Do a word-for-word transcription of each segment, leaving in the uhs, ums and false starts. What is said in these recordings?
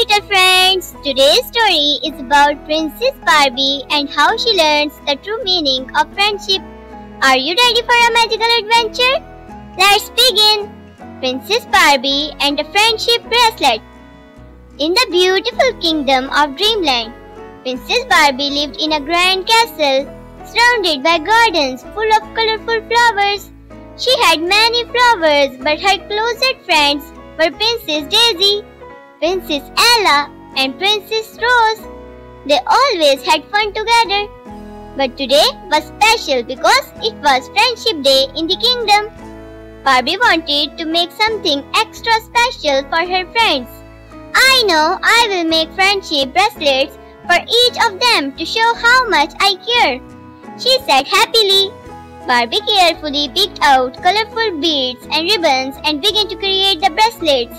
little friends! Today's story is about Princess Barbie and how she learns the true meaning of friendship. Are you ready for a magical adventure? Let's begin! Princess Barbie and a Friendship Bracelet. In the beautiful kingdom of Dreamland, Princess Barbie lived in a grand castle surrounded by gardens full of colorful flowers. She had many flowers, but her closest friends were Princess Daisy, Princess Ella, and Princess Rose. They always had fun together. But today was special because it was Friendship Day in the kingdom. Barbie wanted to make something extra special for her friends. I know I will make friendship bracelets for each of them to show how much I care, she said happily. Barbie carefully picked out colorful beads and ribbons and began to create the bracelets.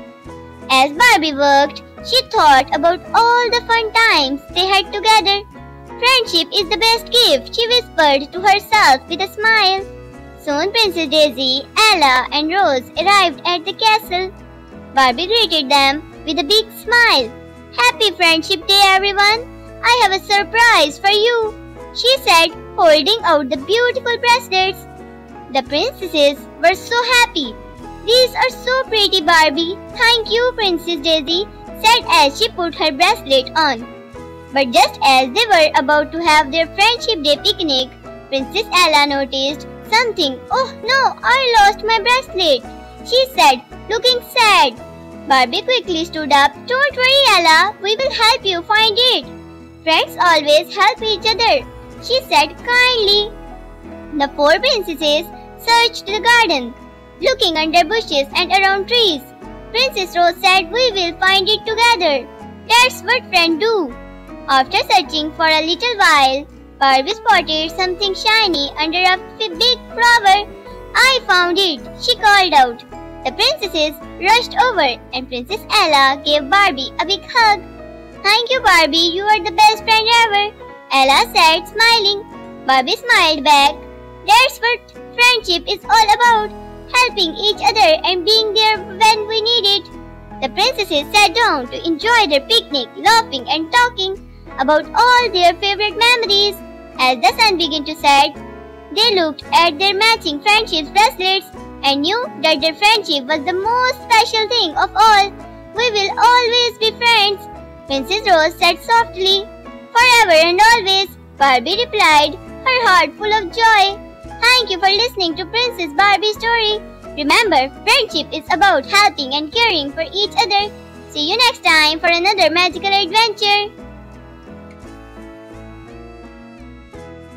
As Barbie worked, she thought about all the fun times they had together. Friendship is the best gift, she whispered to herself with a smile. Soon Princess Daisy, Ella, and Rose arrived at the castle. Barbie greeted them with a big smile. Happy Friendship Day, everyone! I have a surprise for you, she said, holding out the beautiful bracelets. The princesses were so happy. These are so pretty, Barbie. Thank you, Princess Daisy said as she put her bracelet on. But just as they were about to have their Friendship Day picnic, Princess Ella noticed something. Oh no, I lost my bracelet, she said, looking sad. Barbie quickly stood up. Don't worry, Ella, we will help you find it. Friends always help each other, she said kindly. The four princesses searched the garden, looking under bushes and around trees. Princess Rose said, we will find it together. That's what friends do. After searching for a little while, Barbie spotted something shiny under a big flower. I found it, she called out. The princesses rushed over and Princess Ella gave Barbie a big hug. Thank you, Barbie, you are the best friend ever, Ella said, smiling. Barbie smiled back. That's what friendship is all about, helping each other and being there when we need it. The princesses sat down to enjoy their picnic, laughing and talking about all their favorite memories. As the sun began to set, they looked at their matching friendship bracelets and knew that their friendship was the most special thing of all. We will always be friends, Princess Rose said softly. Forever and always, Barbie replied, her heart full of joy. Thank you for listening to Princess Barbie's story. Remember, friendship is about helping and caring for each other. See you next time for another magical adventure.